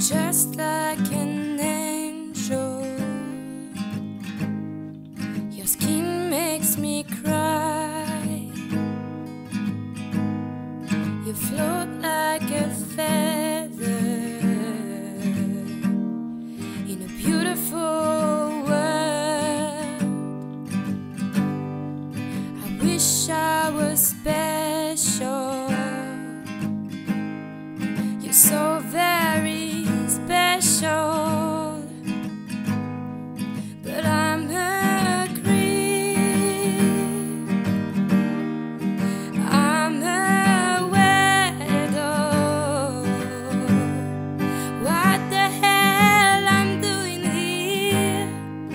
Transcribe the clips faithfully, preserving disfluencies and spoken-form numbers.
just like an angel. Your skin makes me cry. You float like a feather in a beautiful world. I wish I was special. You're so very special, but I'm a creep. I'm a weirdo. What the hell I'm doing here?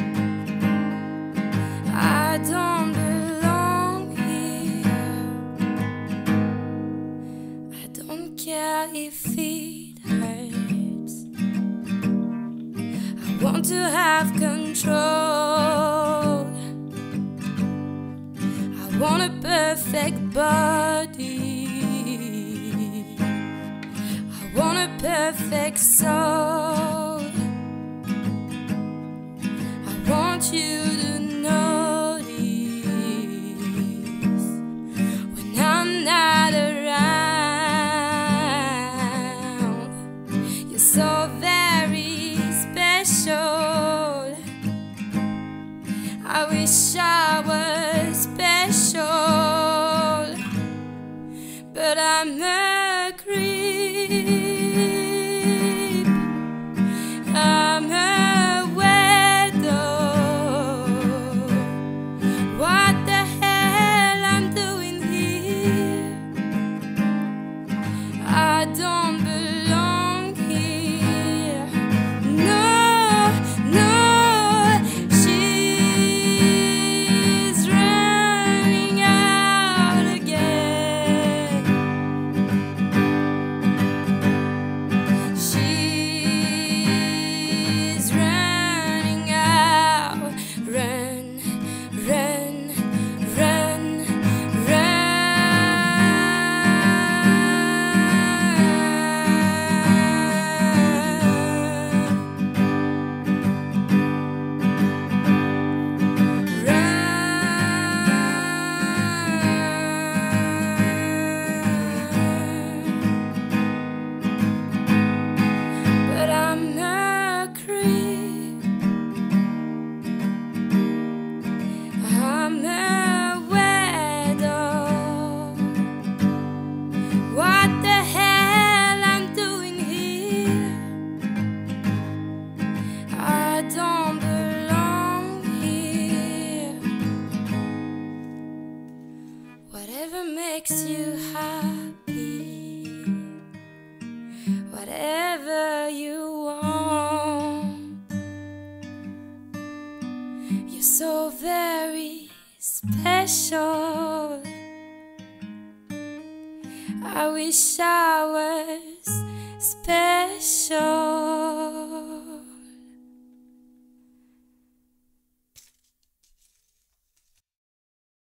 I don't belong here. I don't care if it hurts. I want to have control. I want a perfect body. I want a perfect soul. I want you to notice when I'm not around. You're so very special. I wish I was special, but I'm a creep. I'm a weirdo. What the hell I'm doing here? I don't belong here. No, no. She's running out again. She's running out. Run, run, run, but I'm a creep. I'm a weirdo. What the hell I'm doing here? I don't belong here. Whatever makes you happy, whatever you want. You're so very special. I wish I was special.